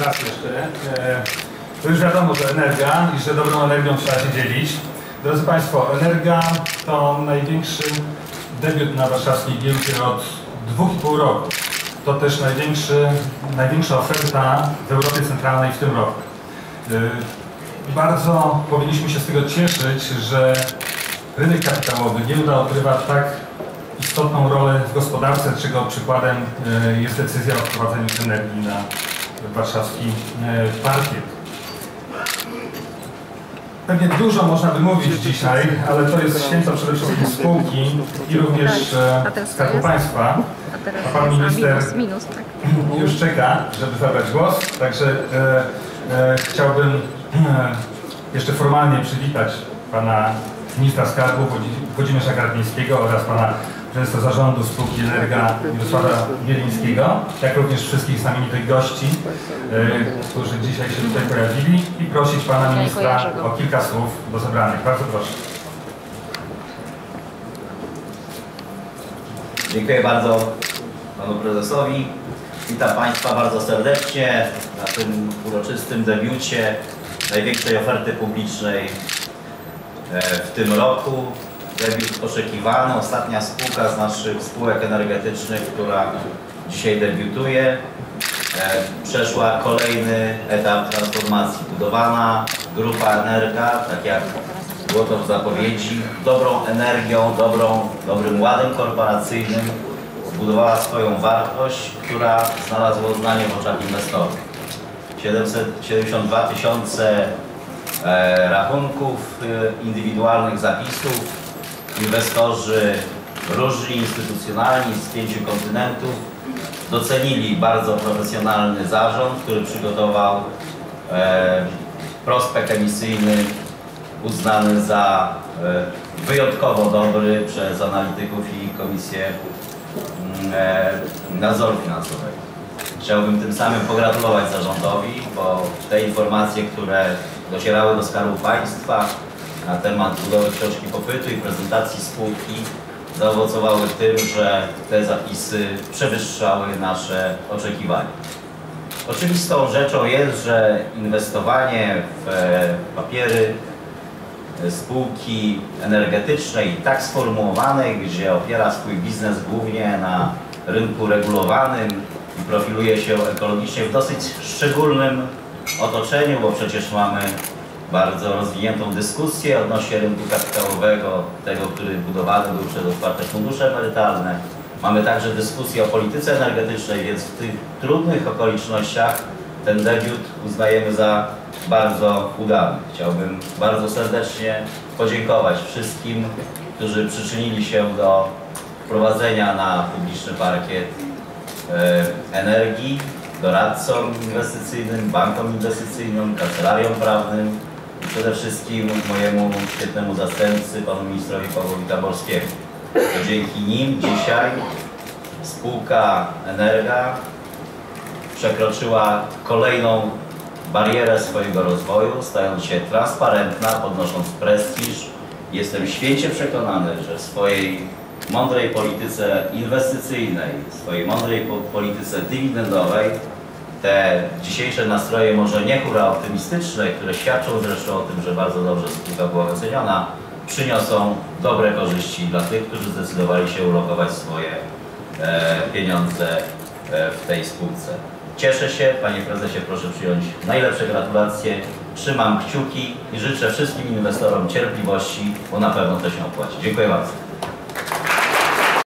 raz jeszcze. To już wiadomo, że energia i że dobrą energią trzeba się dzielić. Drodzy Państwo, Energa to największy debiut na warszawskiej giełdzie od 2,5 roku. To też największa oferta w Europie Centralnej w tym roku. Bardzo powinniśmy się z tego cieszyć, że rynek kapitałowy, giełda odgrywa tak istotną rolę w gospodarce, czego przykładem jest decyzja o wprowadzeniu energii na warszawski parkiet. Pewnie dużo można by mówić dzisiaj, ale to jest święto przede wszystkim spółki i również Skarbu Państwa. A pan minister już czeka, żeby zabrać głos, także chciałbym jeszcze formalnie przywitać pana ministra skarbu Włodzimierza Garbińskiego oraz pana prezesa zarządu spółki Energa Mirosława Bielińskiego, jak również wszystkich znamienitych gości, którzy dzisiaj się tutaj pojawili, i prosić pana ministra o kilka słów do zebranych. Bardzo proszę. Dziękuję bardzo panu prezesowi. Witam państwa bardzo serdecznie na tym uroczystym debiucie największej oferty publicznej w tym roku. Debiut oczekiwany. Ostatnia spółka z naszych spółek energetycznych, która dzisiaj debiutuje, przeszła kolejny etap transformacji. Budowana grupa Energa, tak jak było to w zapowiedzi, dobrą energią, dobrym ładem korporacyjnym zbudowała swoją wartość, która znalazła uznanie w oczach inwestorów. 772 tysiące rachunków indywidualnych zapisów. Inwestorzy różni, instytucjonalni z 5 kontynentów docenili bardzo profesjonalny zarząd, który przygotował prospekt emisyjny uznany za wyjątkowo dobry przez analityków i Komisję Nadzoru Finansowego. Chciałbym tym samym pogratulować zarządowi, bo te informacje, które docierały do Skarbu Państwa na temat budowy książki popytu i prezentacji spółki, zaowocowały tym, że te zapisy przewyższały nasze oczekiwania. Oczywistą rzeczą jest, że inwestowanie w papiery spółki energetycznej tak sformułowanej, gdzie opiera swój biznes głównie na rynku regulowanym i profiluje się ekologicznie w dosyć szczególnym otoczeniu, bo przecież mamy bardzo rozwiniętą dyskusję odnośnie rynku kapitałowego, tego, który budowany był przez otwarte fundusze emerytalne. Mamy także dyskusję o polityce energetycznej, więc w tych trudnych okolicznościach ten debiut uznajemy za bardzo udany. Chciałbym bardzo serdecznie podziękować wszystkim, którzy przyczynili się do wprowadzenia na publiczny parkiet energii, doradcom inwestycyjnym, bankom inwestycyjnym, kancelariom prawnym i przede wszystkim mojemu świetnemu zastępcy, panu ministrowi Pawłowi Taborskiemu. To dzięki nim dzisiaj spółka Energa przekroczyła kolejną barierę swojego rozwoju, stając się transparentna, podnosząc prestiż. Jestem święcie przekonany, że w swojej mądrej polityce inwestycyjnej, swojej mądrej polityce dywidendowej te dzisiejsze nastroje, może nie hura optymistyczne, które świadczą zresztą o tym, że bardzo dobrze spółka była wyceniona, przyniosą dobre korzyści dla tych, którzy zdecydowali się ulokować swoje pieniądze w tej spółce. Cieszę się, panie prezesie, proszę przyjąć najlepsze gratulacje, trzymam kciuki i życzę wszystkim inwestorom cierpliwości, bo na pewno to się opłaci. Dziękuję bardzo.